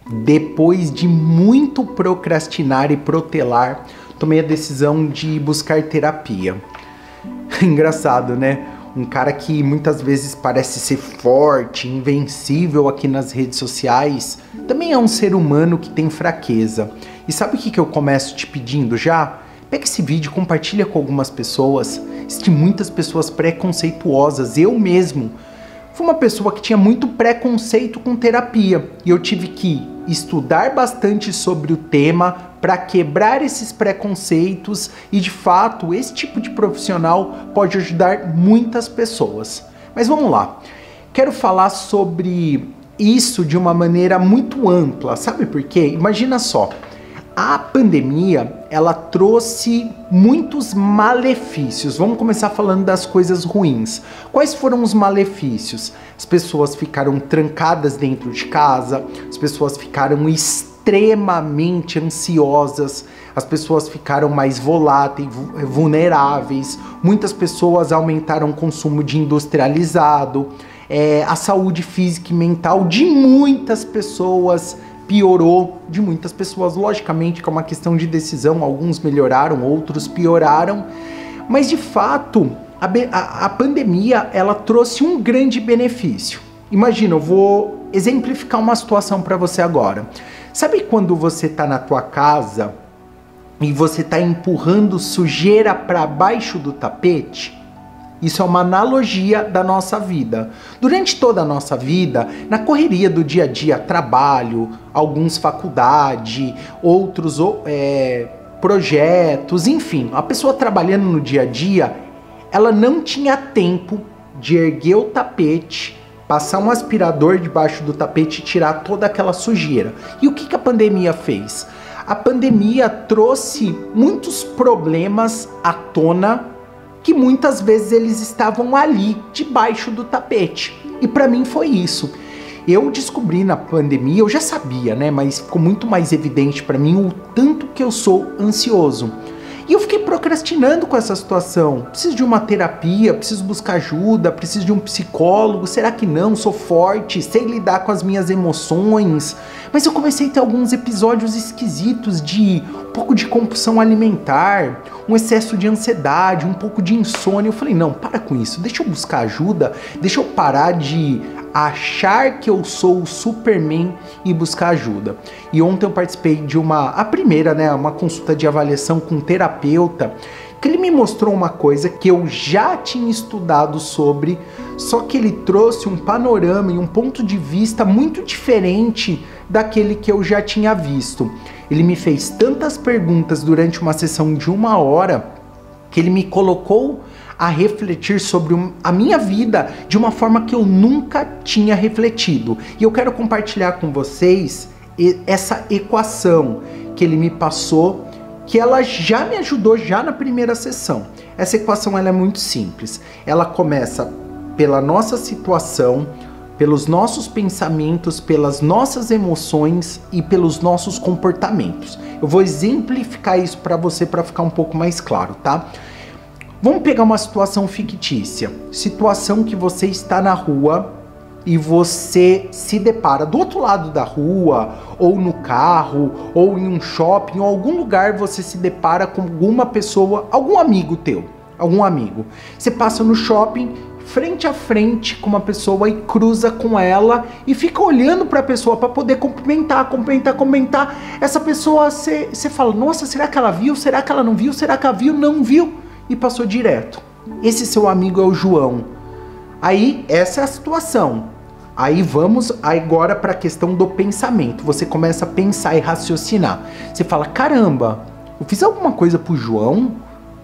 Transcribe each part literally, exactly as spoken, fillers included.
Depois de muito procrastinar e protelar, tomei a decisão de buscar terapia. Engraçado, né? Um cara que muitas vezes parece ser forte, invencível aqui nas redes sociais, também é um ser humano que tem fraqueza. E sabe o que que eu começo te pedindo já? Pega esse vídeo e compartilha com algumas pessoas. Existem muitas pessoas preconceituosas. Eu mesmo fui uma pessoa que tinha muito preconceito com terapia. E eu tive que estudar bastante sobre o tema para quebrar esses preconceitos. E de fato, esse tipo de profissional pode ajudar muitas pessoas. Mas vamos lá. Quero falar sobre isso de uma maneira muito ampla. Sabe por quê? Imagina só. A pandemia, ela trouxe muitos malefícios. Vamos começar falando das coisas ruins. Quais foram os malefícios? As pessoas ficaram trancadas dentro de casa, as pessoas ficaram extremamente ansiosas, as pessoas ficaram mais voláteis, vulneráveis, muitas pessoas aumentaram o consumo de industrializado, é, a saúde física e mental de muitas pessoas piorou, de muitas pessoas, logicamente que é uma questão de decisão, alguns melhoraram, outros pioraram, mas de fato a, a, a pandemia ela trouxe um grande benefício. Imagina, eu vou exemplificar uma situação para você agora. Sabe quando você está na tua casa e você está empurrando sujeira para baixo do tapete? Isso é uma analogia da nossa vida. Durante toda a nossa vida, na correria do dia a dia, trabalho, alguns faculdade, outros é, projetos, enfim, a pessoa trabalhando no dia a dia, ela não tinha tempo de erguer o tapete, passar um aspirador debaixo do tapete e tirar toda aquela sujeira. E o que que a pandemia fez? A pandemia trouxe muitos problemas à tona que muitas vezes eles estavam ali, debaixo do tapete. E para mim foi isso. Eu descobri na pandemia, eu já sabia, né? Mas ficou muito mais evidente para mim o tanto que eu sou ansioso. E eu fiquei procrastinando com essa situação. Preciso de uma terapia, preciso buscar ajuda, preciso de um psicólogo. Será que não? Sou forte, sei lidar com as minhas emoções. Mas eu comecei a ter alguns episódios esquisitos de um pouco de compulsão alimentar, um excesso de ansiedade, um pouco de insônia. Eu falei, não, para com isso, deixa eu buscar ajuda, deixa eu parar de achar que eu sou o Superman e buscar ajuda. E ontem eu participei de uma, a primeira, né, uma consulta de avaliação com um terapeuta, que ele me mostrou uma coisa que eu já tinha estudado sobre, só que ele trouxe um panorama e um ponto de vista muito diferente daquele que eu já tinha visto. Ele me fez tantas perguntas durante uma sessão de uma hora que ele me colocou a refletir sobre a minha vida de uma forma que eu nunca tinha refletido. E eu quero compartilhar com vocês essa equação que ele me passou, que ela já me ajudou já na primeira sessão. Essa equação ela é muito simples. Ela começa pela nossa situação, pelos nossos pensamentos, pelas nossas emoções e pelos nossos comportamentos. Eu vou exemplificar isso para você para ficar um pouco mais claro, tá? Vamos pegar uma situação fictícia. Situação que você está na rua e você se depara do outro lado da rua, ou no carro, ou em um shopping, ou algum lugar você se depara com alguma pessoa, algum amigo teu, algum amigo. Você passa no shopping, frente a frente com uma pessoa e cruza com ela e fica olhando para a pessoa para poder cumprimentar, cumprimentar, cumprimentar. Essa pessoa, você fala, nossa, será que ela viu? Será que ela não viu? Será que ela viu? Não viu? E passou direto. Esse seu amigo é o João. Aí, essa é a situação. Aí vamos agora para a questão do pensamento. Você começa a pensar e raciocinar. Você fala, caramba, eu fiz alguma coisa pro João?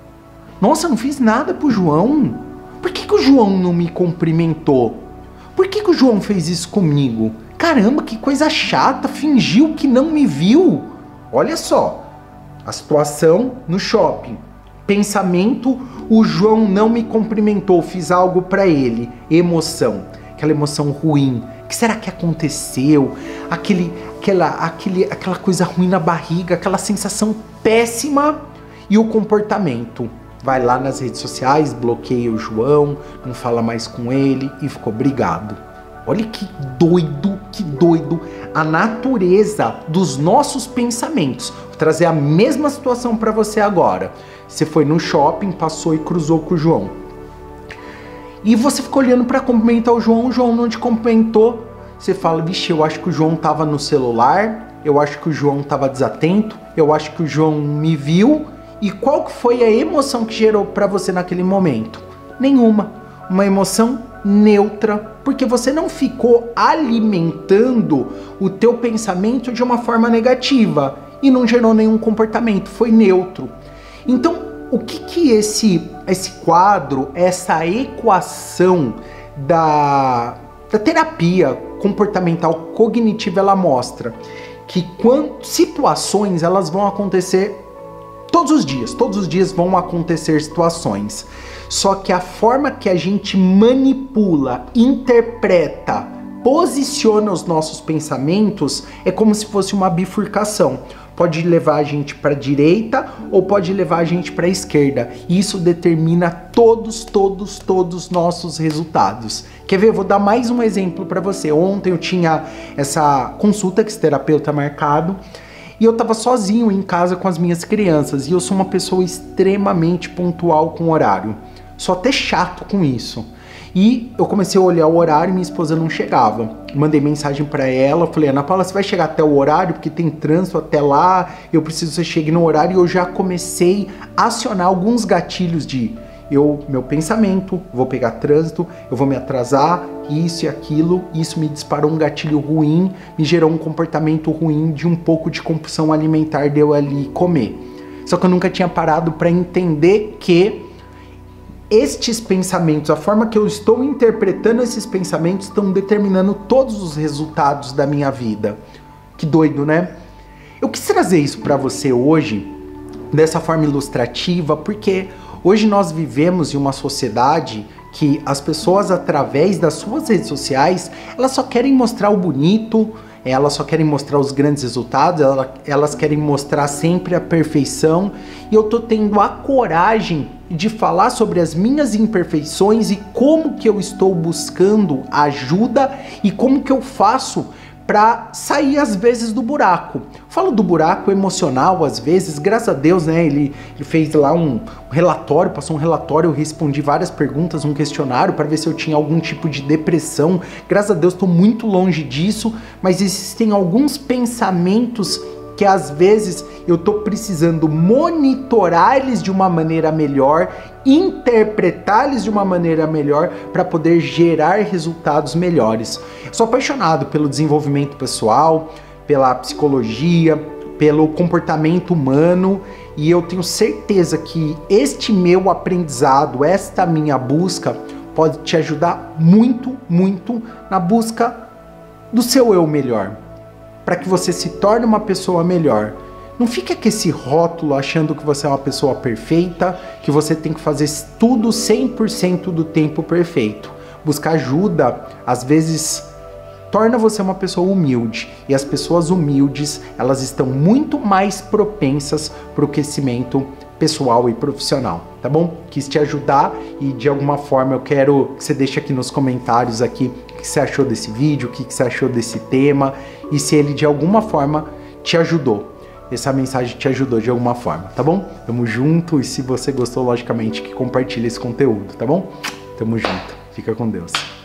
Nossa, eu não fiz nada pro João. Por que que o João não me cumprimentou? Por que que o João fez isso comigo? Caramba, que coisa chata, fingiu que não me viu. Olha só, a situação no shopping. Pensamento, o João não me cumprimentou, fiz algo para ele. Emoção, aquela emoção ruim. O que será que aconteceu? Aquele, aquela, aquele, aquela coisa ruim na barriga, aquela sensação péssima. E o comportamento. Vai lá nas redes sociais, bloqueia o João, não fala mais com ele e ficou brigado. Olha que doido que doido a natureza dos nossos pensamentos. Vou trazer a mesma situação para você agora. Você foi no shopping, passou e cruzou com o João. E você ficou olhando para cumprimentar o João, o João não te cumprimentou. Você fala, vixe, eu acho que o João tava no celular, eu acho que o João tava desatento, eu acho que o João me viu. E qual que foi a emoção que gerou para você naquele momento? Nenhuma. Uma emoção neutra, porque você não ficou alimentando o teu pensamento de uma forma negativa e não gerou nenhum comportamento, foi neutro. Então, o que que esse, esse quadro, essa equação da, da terapia comportamental cognitiva, ela mostra? Que quando situações, elas vão acontecer todos os dias, todos os dias vão acontecer situações. Só que a forma que a gente manipula, interpreta, posiciona os nossos pensamentos é como se fosse uma bifurcação. Pode levar a gente para a direita ou pode levar a gente para a esquerda. Isso determina todos, todos, todos os nossos resultados. Quer ver? Eu vou dar mais um exemplo para você. Ontem eu tinha essa consulta com esse terapeuta marcado. E eu tava sozinho em casa com as minhas crianças. E eu sou uma pessoa extremamente pontual com o horário. Sou até chato com isso. E eu comecei a olhar o horário e minha esposa não chegava. Mandei mensagem pra ela, falei, Ana Paula, você vai chegar até o horário? Porque tem trânsito até lá, eu preciso que você chegue no horário. E eu já comecei a acionar alguns gatilhos de... Eu, meu pensamento, vou pegar trânsito, eu vou me atrasar, isso e aquilo, isso me disparou um gatilho ruim, me gerou um comportamento ruim de um pouco de compulsão alimentar de eu ali comer. Só que eu nunca tinha parado para entender que estes pensamentos, a forma que eu estou interpretando esses pensamentos estão determinando todos os resultados da minha vida. Que doido, né? Eu quis trazer isso para você hoje, dessa forma ilustrativa, porque hoje nós vivemos em uma sociedade que as pessoas, através das suas redes sociais, elas só querem mostrar o bonito, elas só querem mostrar os grandes resultados, elas querem mostrar sempre a perfeição. E eu tô tendo a coragem de falar sobre as minhas imperfeições e como que eu estou buscando ajuda e como que eu faço para sair às vezes do buraco. Falo do buraco emocional às vezes, graças a Deus, né, ele, ele fez lá um relatório, passou um relatório, eu respondi várias perguntas, um questionário para ver se eu tinha algum tipo de depressão. Graças a Deus estou muito longe disso, mas existem alguns pensamentos que às vezes eu tô precisando monitorar eles de uma maneira melhor, interpretar eles de uma maneira melhor para poder gerar resultados melhores. Eu sou apaixonado pelo desenvolvimento pessoal, pela psicologia, pelo comportamento humano e eu tenho certeza que este meu aprendizado, esta minha busca pode te ajudar muito, muito na busca do seu eu melhor, para que você se torne uma pessoa melhor. Não fica com esse rótulo achando que você é uma pessoa perfeita, que você tem que fazer tudo cem por cento do tempo perfeito. Buscar ajuda, às vezes, torna você uma pessoa humilde. E as pessoas humildes, elas estão muito mais propensas para o crescimento pessoal e profissional, tá bom? Quis te ajudar e de alguma forma eu quero que você deixe aqui nos comentários aqui o que você achou desse vídeo, o que você achou desse tema e se ele de alguma forma te ajudou. Essa mensagem te ajudou de alguma forma, tá bom? Tamo junto e se você gostou, logicamente, que compartilhe esse conteúdo, tá bom? Tamo junto. Fica com Deus.